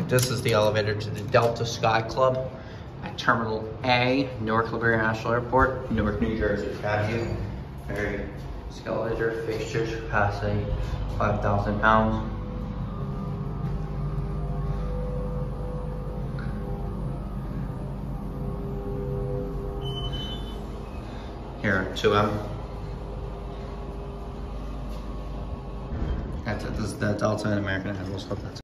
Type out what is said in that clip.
This is the elevator to the Delta Sky Club at Terminal A, Newark LaGuardia National Airport, Newark, New Jersey. Got you. Very escalator, fixtures, capacity 5,000 pounds. Here, 2M. That's it. This is the Delta and American Airlines stuff. That's it.